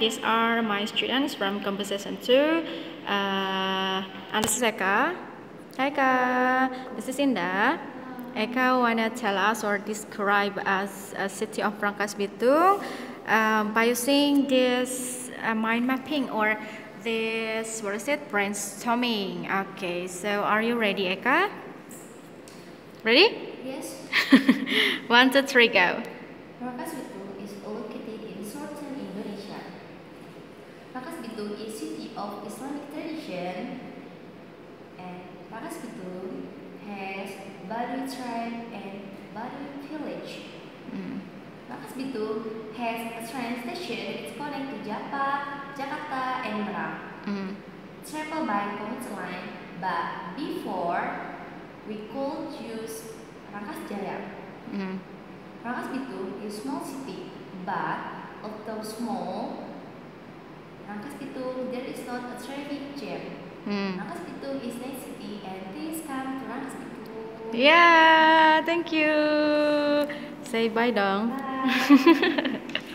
these are my students from Composition 2. And this is Eka. Hi Eka, this is Indah. Eka wanna tell us or describe us a city of Rangkasbitung by using this mind mapping or this, what is it, brainstorming. Okay, so are you ready, Eka? Ready? Yes. 1, 2, 3, go. Rangkasbitung is located in southern Indonesia. Rangkasbitung is city of Islamic tradition, and Rangkasbitung has Baduy tribe and Baduy village. Rangkasbitung has a train station that is connected to Japa, Jakarta, and Merak. Travel by commuter line, but before we could use Rangkasjaya. Rangkasbitung is small city, but although small, Rangkasbitung there is not a traffic jam. Rangkasbitung is nice city, and please come to Rangkasbitung. Yeah, thank you. Say bye dong. Bye.